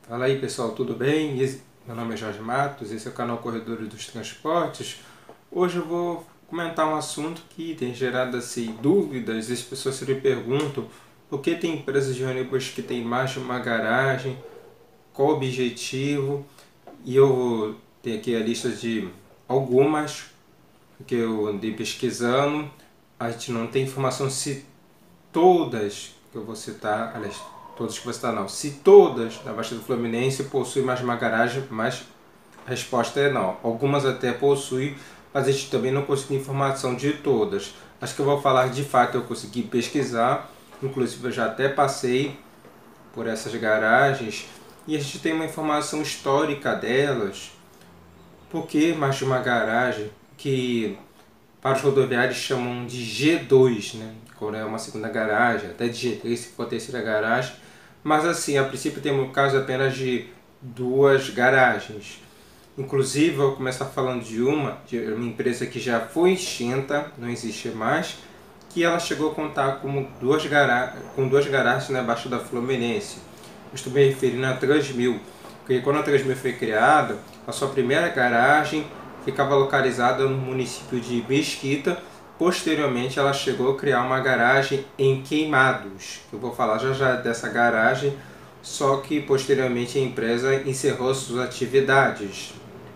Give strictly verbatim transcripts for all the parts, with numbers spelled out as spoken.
Fala aí pessoal, tudo bem? Esse- Meu nome é Jorge Matos, esse é o canal Corredores dos Transportes. Hoje eu vou comentar um assunto que tem gerado assim, dúvidas, as pessoas se perguntam por que tem empresas de ônibus que tem mais de uma garagem, qual o objetivo, e eu tenho aqui a lista de algumas que eu andei pesquisando. A gente não tem informação se todas que eu vou citar, aliás, todas que eu vou citar não, se todas da Baixada Fluminense possuem mais uma garagem, mas a resposta é não. Algumas até possuem, mas a gente também não conseguiu informação de todas. Acho que eu vou falar de fato, eu consegui pesquisar, inclusive eu já até passei por essas garagens e a gente tem uma informação histórica delas. Por que mais de uma garagem que para os rodoviários chamam de G dois, né? Quando é uma segunda garagem, até de G três se for a terceira garagem. Mas assim, a princípio tem um caso apenas de duas garagens. Inclusive, eu vou começar falando de uma, de uma empresa que já foi extinta, não existe mais, que ela chegou a contar com duas, gara com duas garagens na Baixa da Fluminense. Eu estou me referindo à Transmil, porque quando a Transmil foi criada, a sua primeira garagem ficava localizada no município de Mesquita. Posteriormente, ela chegou a criar uma garagem em Queimados. Eu vou falar já já dessa garagem, só que posteriormente a empresa encerrou suas atividades.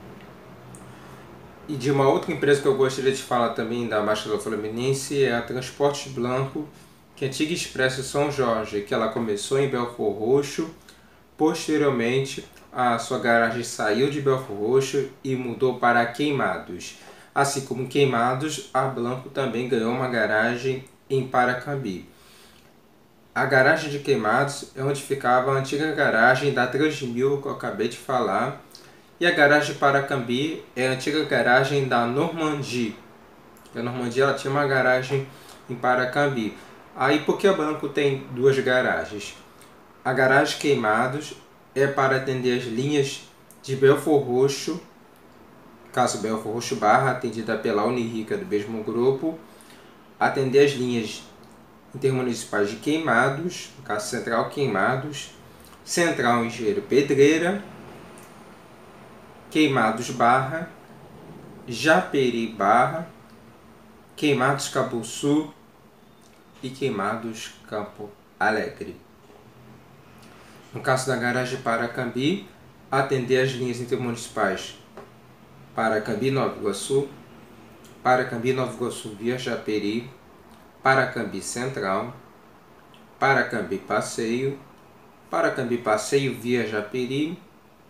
E de uma outra empresa que eu gostaria de falar também da Baixada Fluminense é a Transportes Blanco, que é a antiga Expresso São Jorge, que ela começou em Belford Roxo. Posteriormente, a sua garagem saiu de Belford Roxo e mudou para Queimados. Assim como Queimados, a Blanco também ganhou uma garagem em Paracambi. A garagem de Queimados é onde ficava a antiga garagem da Transmil que eu acabei de falar. E a garagem de Paracambi é a antiga garagem da Normandie. A Normandie ela tinha uma garagem em Paracambi. Aí por que a Blanco tem duas garagens? A garagem Queimados é para atender as linhas de Belford Roxo, caso Belford Roxo Barra, atendida pela Unirica do mesmo grupo, atender as linhas intermunicipais de Queimados, no caso Central Queimados, Central Engenheiro Pedreira, Queimados Barra, Japeri Barra, Queimados Cabuçu e Queimados Campo Alegre. No caso da garagem Paracambi, atender as linhas intermunicipais Paracambi Nova Iguaçu, Paracambi Nova Iguaçu via Japeri, Paracambi Central, Paracambi Passeio, Paracambi Passeio via Japeri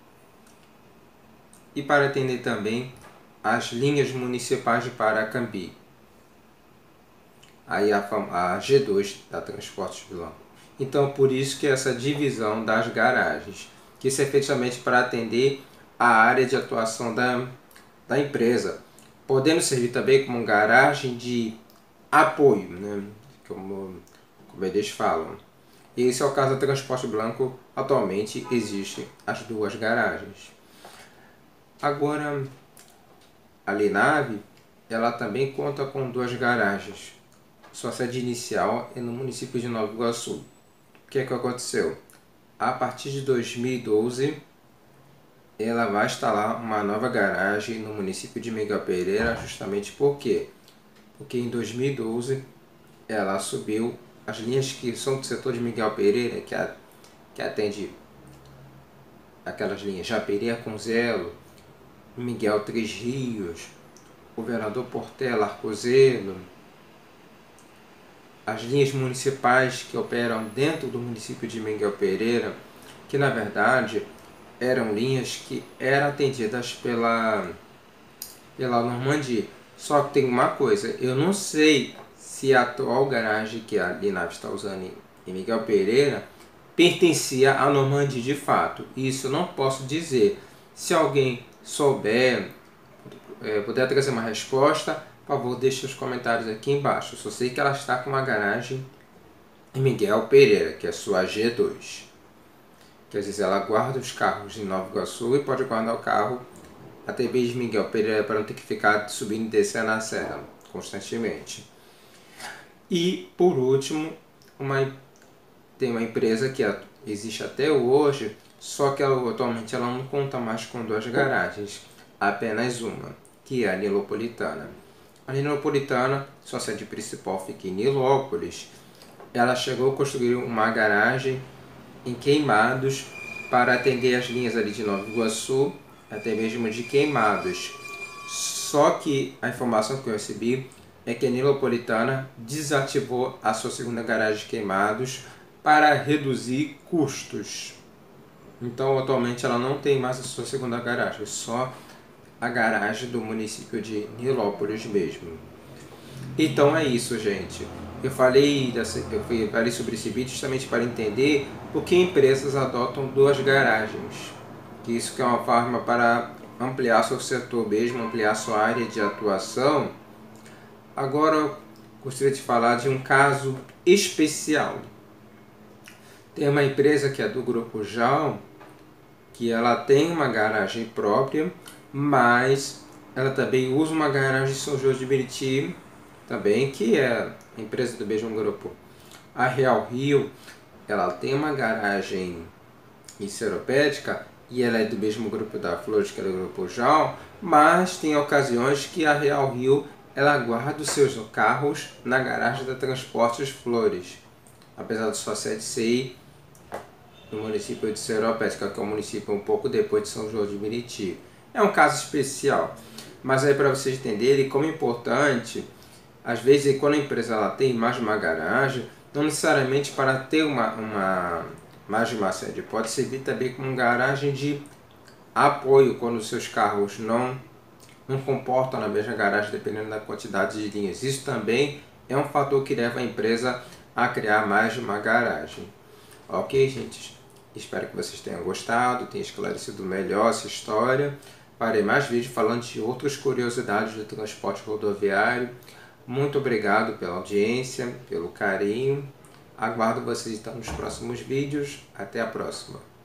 e para atender também as linhas municipais de Paracambi. Aí a, a G dois da Transportes Blanco. Então por isso que essa divisão das garagens, que isso é efetivamente para atender a área de atuação da, da empresa, podendo servir também como garagem de apoio, né? como, como eles falam. E esse é o caso da Transporte Blanco. Atualmente existem as duas garagens. Agora, a Linave, ela também conta com duas garagens. Sua sede inicial é no município de Nova Iguaçu. O que é que aconteceu? A partir de dois mil e doze, ela vai instalar uma nova garagem no município de Miguel Pereira, justamente por quê? Porque em dois mil e doze ela subiu as linhas que são do setor de Miguel Pereira, que, a, que atende aquelas linhas Japeri Conzelo, Miguel Três Rios, Governador Portela, Arcozelo, as linhas municipais que operam dentro do município de Miguel Pereira, que na verdade eram linhas que eram atendidas pela, pela Normandie. Só que tem uma coisa, eu não sei se a atual garagem que a Linave está usando em Miguel Pereira pertencia à Normandie de fato. Isso eu não posso dizer. Se alguém souber, é, puder trazer uma resposta, por favor, deixe os comentários aqui embaixo. Eu só sei que ela está com uma garagem em Miguel Pereira, que é a sua G dois. Que às vezes ela guarda os carros em Nova Iguaçu e pode guardar o carro até mesmo Miguel Pereira para não ter que ficar subindo e descendo a serra constantemente. E por último, uma, tem uma empresa que existe até hoje, só que ela, atualmente ela não conta mais com duas garagens, apenas uma, que é a Nilopolitana. A Nilopolitana, sua sede principal fica em Nilópolis. Ela chegou a construir uma garagem em Queimados para atender as linhas ali de Nova Iguaçu, até mesmo de Queimados. Só que a informação que eu recebi é que a Nilopolitana desativou a sua segunda garagem de Queimados para reduzir custos. Então, atualmente, ela não tem mais a sua segunda garagem, só a garagem do município de Nilópolis mesmo. Então é isso, gente. Eu falei, dessa, eu falei sobre esse vídeo justamente para entender por que empresas adotam duas garagens. Que isso que é uma forma para ampliar seu setor mesmo, ampliar sua área de atuação. Agora eu gostaria de falar de um caso especial. Tem uma empresa que é do Grupo Jal, que ela tem uma garagem própria, mas ela também usa uma garagem em São João de Meriti, também, que é a empresa do mesmo grupo. A Real Rio, ela tem uma garagem em Seropédica, e ela é do mesmo grupo da Flores, que é do Grupo Jal, mas tem ocasiões que a Real Rio ela guarda os seus carros na garagem da Transportes Flores, apesar de sua sede ser no município de Seropédica, que é um município um pouco depois de São João de Meriti. É um caso especial, mas aí para vocês entenderem como é importante, às vezes quando a empresa ela tem mais de uma garagem, não necessariamente para ter uma, uma, mais de uma sede, pode servir também como garagem de apoio quando os seus carros não, não comportam na mesma garagem, dependendo da quantidade de linhas. Isso também é um fator que leva a empresa a criar mais de uma garagem. Ok, gente? Espero que vocês tenham gostado, tenham esclarecido melhor essa história. Farei mais vídeos falando de outras curiosidades do transporte rodoviário. Muito obrigado pela audiência, pelo carinho. Aguardo vocês então nos próximos vídeos. Até a próxima.